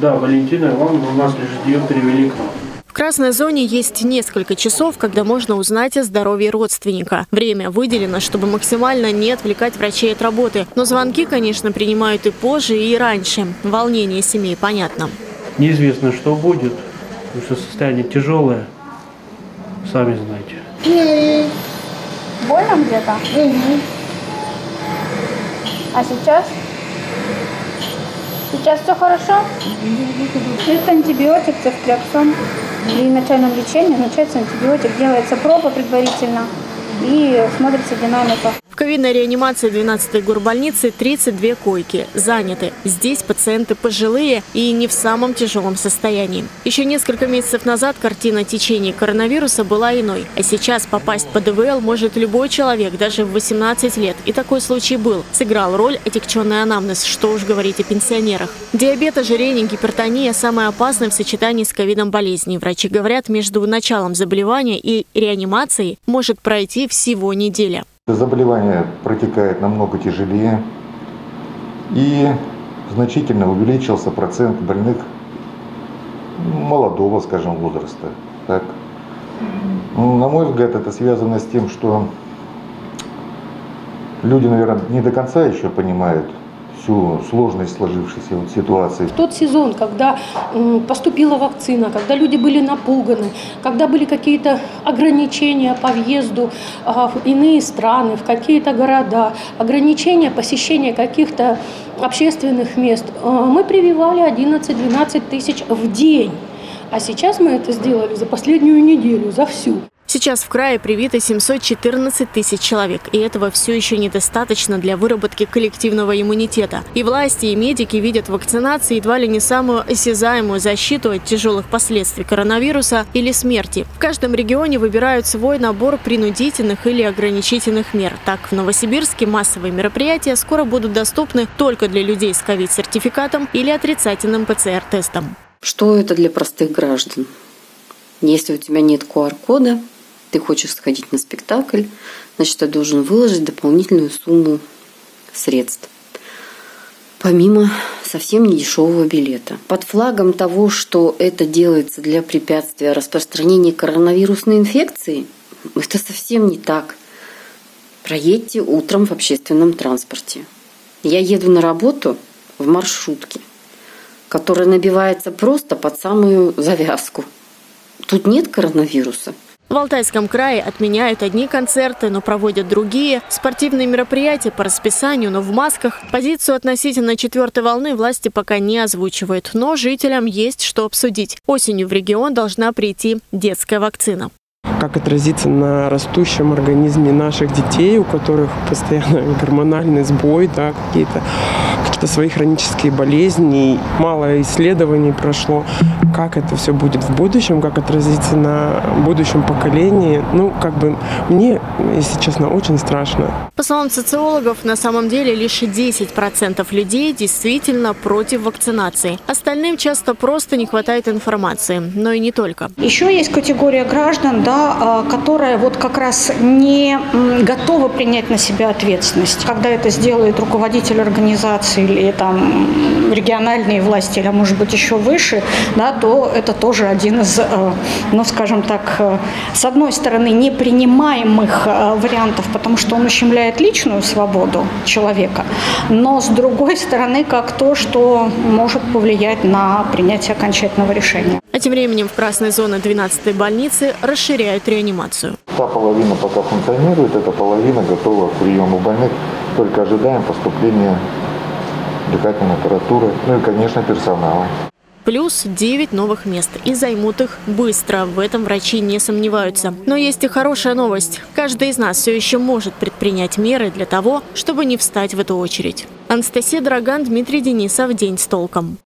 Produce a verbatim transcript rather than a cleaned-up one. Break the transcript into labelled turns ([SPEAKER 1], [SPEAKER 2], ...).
[SPEAKER 1] Да, Валентина Ивановна у нас лежит, ее перевели к нам.
[SPEAKER 2] В красной зоне есть несколько часов, когда можно узнать о здоровье родственника. Время выделено, чтобы максимально не отвлекать врачей от работы. Но звонки, конечно, принимают и позже, и раньше. Волнение семей понятно.
[SPEAKER 1] Неизвестно, что будет, потому что состояние тяжелое, сами знаете.
[SPEAKER 3] Больно где-то? Угу. А сейчас? Сейчас все хорошо? Это антибиотик, цефтриаксон. При начальном лечении назначается антибиотик, делается проба предварительно и смотрится динамика.
[SPEAKER 2] В ковидной реанимации двенадцатой горбольницы тридцать две койки заняты. Здесь пациенты пожилые и не в самом тяжелом состоянии. Еще несколько месяцев назад картина течения коронавируса была иной. А сейчас попасть под ИВЛ может любой человек, даже в восемнадцать лет. И такой случай был. Сыграл роль отягченный анамнез, что уж говорить о пенсионерах. Диабет, ожирение, гипертония – самые опасные в сочетании с ковидом болезни. Врачи говорят, между началом заболевания и реанимацией может пройти всего неделя.
[SPEAKER 4] Заболевание протекает намного тяжелее и значительно увеличился процент больных молодого, скажем, возраста. Так. Ну, на мой взгляд, это связано с тем, что люди, наверное, не до конца еще понимают всю сложность сложившейся вот ситуации.
[SPEAKER 5] В тот сезон, когда поступила вакцина, когда люди были напуганы, когда были какие-то ограничения по въезду в иные страны, в какие-то города, ограничения посещения каких-то общественных мест, мы прививали одиннадцать-двенадцать тысяч в день. А сейчас мы это сделали за последнюю неделю, за всю.
[SPEAKER 2] Сейчас в крае привито семьсот четырнадцать тысяч человек, и этого все еще недостаточно для выработки коллективного иммунитета. И власти, и медики видят в вакцинации едва ли не самую осязаемую защиту от тяжелых последствий коронавируса или смерти. В каждом регионе выбирают свой набор принудительных или ограничительных мер. Так, в Новосибирске массовые мероприятия скоро будут доступны только для людей с ковид-сертификатом или отрицательным ПЦР-тестом.
[SPEAKER 6] Что это для простых граждан? Если у тебя нет ку ар кода, ты хочешь сходить на спектакль, значит, ты должен выложить дополнительную сумму средств, помимо совсем недешевого билета. Под флагом того, что это делается для препятствия распространения коронавирусной инфекции, это совсем не так. Проедьте утром в общественном транспорте. Я еду на работу в маршрутке, которая набивается просто под самую завязку. Тут нет коронавируса.
[SPEAKER 2] В Алтайском крае отменяют одни концерты, но проводят другие. Спортивные мероприятия по расписанию, но в масках. Позицию относительно четвертой волны власти пока не озвучивают. Но жителям есть что обсудить. Осенью в регион должна прийти детская вакцина.
[SPEAKER 7] Как отразится на растущем организме наших детей, у которых постоянно гормональный сбой, да, какие-то какие-то свои хронические болезни. Мало исследований прошло, как это все будет в будущем, как отразится на будущем поколении. Ну, как бы мне, если честно, очень страшно.
[SPEAKER 2] По словам социологов, на самом деле лишь десять процентов людей действительно против вакцинации. Остальным часто просто не хватает информации, но и не только.
[SPEAKER 8] Еще есть категория граждан, да, которая вот как раз не готова принять на себя ответственность. Когда это сделает руководитель организации или там региональные власти, или, может быть, еще выше, да, то это тоже один из, ну, скажем так, с одной стороны, непринимаемых вариантов, потому что он ущемляет личную свободу человека, но с другой стороны, как то, что может повлиять на принятие окончательного решения.
[SPEAKER 2] А тем временем в красной зоне двенадцатой больницы расширяют реанимацию.
[SPEAKER 4] Та половина пока функционирует, эта половина готова к приему больных. Только ожидаем поступления дыхательной аппаратуры, ну и, конечно, персонала.
[SPEAKER 2] Плюс девять новых мест. И займут их быстро. В этом врачи не сомневаются. Но есть и хорошая новость. Каждый из нас все еще может предпринять меры для того, чтобы не встать в эту очередь. Анастасия Драган, Дмитрий Денисов. День с толком.